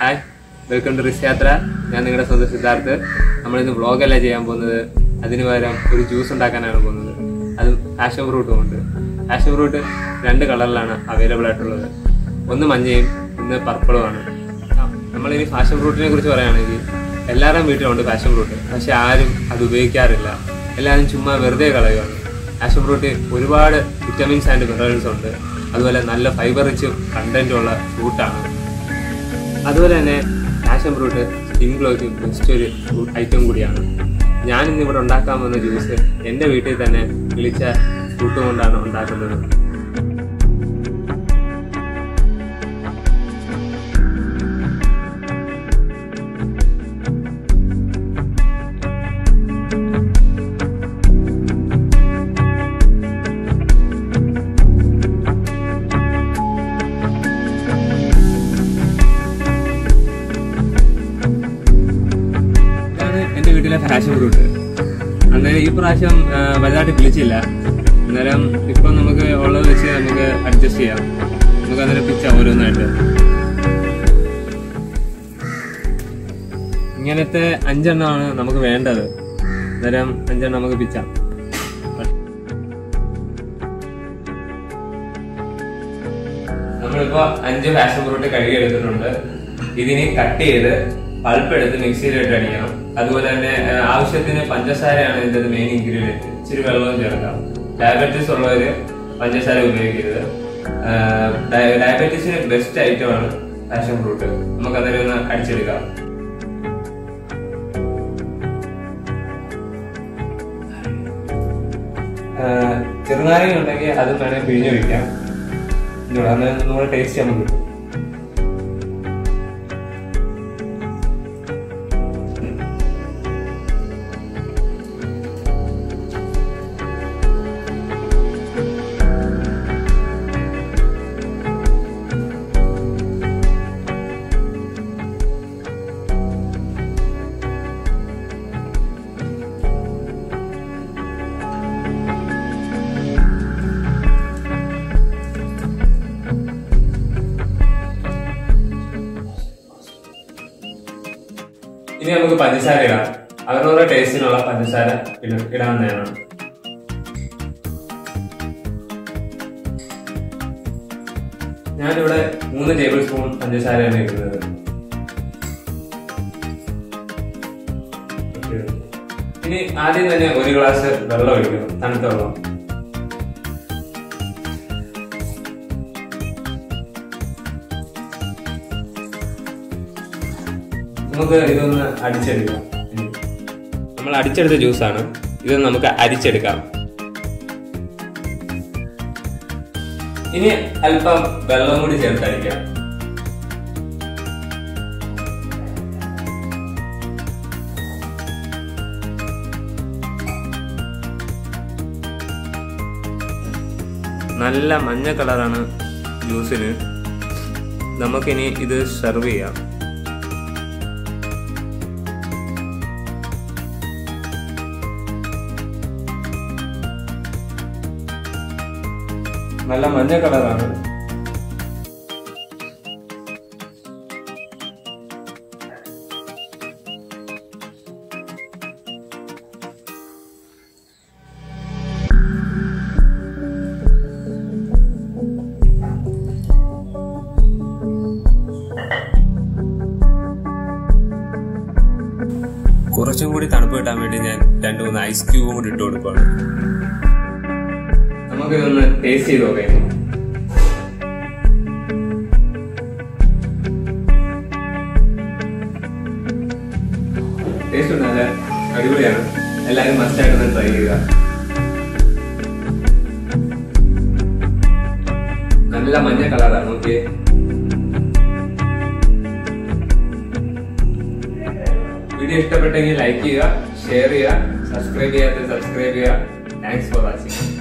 Hi, welcome to റിസ് യാത്ര. ഞാൻ നിങ്ങളുടെ സ്വന്തം സിദ്ധാർത്ഥ്. നമ്മളിന്ന് വ്ളോഗല്ല ചെയ്യാൻ പോകുന്നത്. അതിന് പകരം ഒരു ജ്യൂസ് ഉണ്ടാക്കാനാണ് പോകുന്നത്. അത് പാഷൻ ഫ്രൂട്ടും ഉണ്ട്. പാഷൻ ഫ്രൂട്ട് 2 കളറിലാണ് അവൈലബിൾ ആയിട്ടുള്ളത്. ഒന്ന് മഞ്ഞയും ഒന്ന് പർപ്പിളുമാണ്. നമ്മളിനി പാഷൻ ഫ്രൂട്ടിനെ കുറിച്ച് പറയുകയാണെങ്കിൽ എല്ലാവരുടെയും വീട്ടിലുണ്ട് പാഷൻ ഫ്രൂട്ട്. പക്ഷെ ആരും അത് ഉപയോഗിക്കാറില്ല. എല്ലാവരും ചുമ്മാ വെറുതെ കളയുകയാണ്. പാഷൻ ഫ്രൂട്ട് ഒരുപാട് വിറ്റമിൻസ് ആൻഡ് മിനറൽസ് ഉണ്ട്. അതുപോലെ നല്ല ഫൈബർ റിച്ച് കണ്ടന്റുള്ള ഫ്രൂട്ടാണ്. അതുപോലെ തന്നെ പാഷൻ ഫ്രൂട്ട് സ്കിൻ ഗ്ലോയ്ക്ക് ബെസ്റ്റ് ഒരു ഐറ്റം കൂടിയാണ്. ഞാനിന്നിവിടെ ഉണ്ടാക്കാൻ പോകുന്ന ജ്യൂസ് എൻ്റെ വീട്ടിൽ തന്നെ വിളിച്ച ഫ്രൂട്ട് കൊണ്ടാണ് ഉണ്ടാക്കുന്നത്. എൻ്റെ വീട്ടിലെ പാഷൻ ഫ്രൂട്ട് അന്നേരം ഈ പ്രാവശ്യം വലുതായിട്ട് കിളിച്ചില്ല. അന്നേരം ഇപ്പം നമുക്ക് ഉള്ളത് വെച്ച് നമുക്ക് അഡ്ജസ്റ്റ് ചെയ്യാം. നമുക്ക് അന്നേരം പിച്ചാം ഓരോന്നായിട്ട്. ഇങ്ങനത്തെ 5 എണ്ണമാണ് നമുക്ക് വേണ്ടത്. അന്നേരം 5 എണ്ണം നമുക്ക് പിച്ചാം. നമ്മളിപ്പോ 5 പാഷൻ ഫ്രൂട്ട് കഴുകി എടുത്തിട്ടുണ്ട്. ഇതിന് കട്ട് ചെയ്ത് പൾപ്പ് എടുത്ത് മിക്സിയിലിട്ട് അടിക്കണം. അതുപോലെ തന്നെ ആവശ്യത്തിന് പഞ്ചസാരയാണ് ഇതിന്റെ മെയിൻ ഇൻഗ്രീഡിയന്റ്. ഇച്ചിരി വെള്ളവും ചേർക്കാം. ഡയബറ്റീസ് ഉള്ളവര് പഞ്ചസാര ഉപയോഗിക്കരുത്. ഡയബറ്റീസിന് ബെസ്റ്റ് ഐറ്റമാണ് പാഷൻ ഫ്രൂട്ട്. നമുക്ക് അതിനെ ഒന്ന് അടിച്ചെടുക്കാം. ചെറുനാരങ്ങ ഉണ്ടെങ്കിൽ അത് വേണമെങ്കിൽ പിഴിഞ്ഞു വയ്ക്കാം. അന്നേരം നമ്മുടെ ടേസ്റ്റ് നമുക്ക് കിട്ടും. ഇനി നമുക്ക് പഞ്ചസാര ഇടാം. അവരവരുടെ ടേസ്റ്റിനുള്ള പഞ്ചസാര ഇടാവുന്നതാണ്. ഞാനിവിടെ 3 ടേബിൾ സ്പൂൺ പഞ്ചസാരയാണ് ഇടുന്നത്. ഇനി ആദ്യം തന്നെ 1 ഗ്ലാസ് വെള്ളം ഒഴിക്കണം, തണുത്ത വെള്ളം. നമുക്ക് ഇതൊന്ന് അടിച്ചെടുക്കാം. നമ്മൾ അടിച്ചെടുത്ത ജ്യൂസാണ് ഇത്. നമുക്ക് അരിച്ചെടുക്കാം. ഇനി അല്പം വെള്ളം കൂടി ചേർത്തടിക്കാം. നല്ല മഞ്ഞ കളറാണ് ജ്യൂസിന്. നമുക്കിനി ഇത് സെർവ് ചെയ്യാം. നല്ല മഞ്ഞ കളറാണ്. കുറച്ചും കൂടി തണുപ്പ് കിട്ടാൻ വേണ്ടി ഞാൻ 2-3 ഐസ് ക്യൂബും കൂടി ഇട്ട് കൊടുക്കുകയാണ്. നമുക്കിതൊന്ന് ടേസ്റ്റ് ചെയ്ത് നോക്കാം. ടേസ്റ്റ് ഉണ്ട്, നല്ല അടിപൊളിയാണ്. എല്ലാവരും മസ്റ്റായിട്ടൊന്ന് ട്രൈ ചെയ്യുക. നല്ല മഞ്ഞ കളറാണ്. ഓക്കെ, വീഡിയോ ഇഷ്ടപ്പെട്ടെങ്കിൽ ലൈക്ക് ചെയ്യുക, ഷെയർ ചെയ്യുക, സബ്സ്ക്രൈബ് ചെയ്യാത്ത സബ്സ്ക്രൈബ് ചെയ്യുക. Thanks for watching.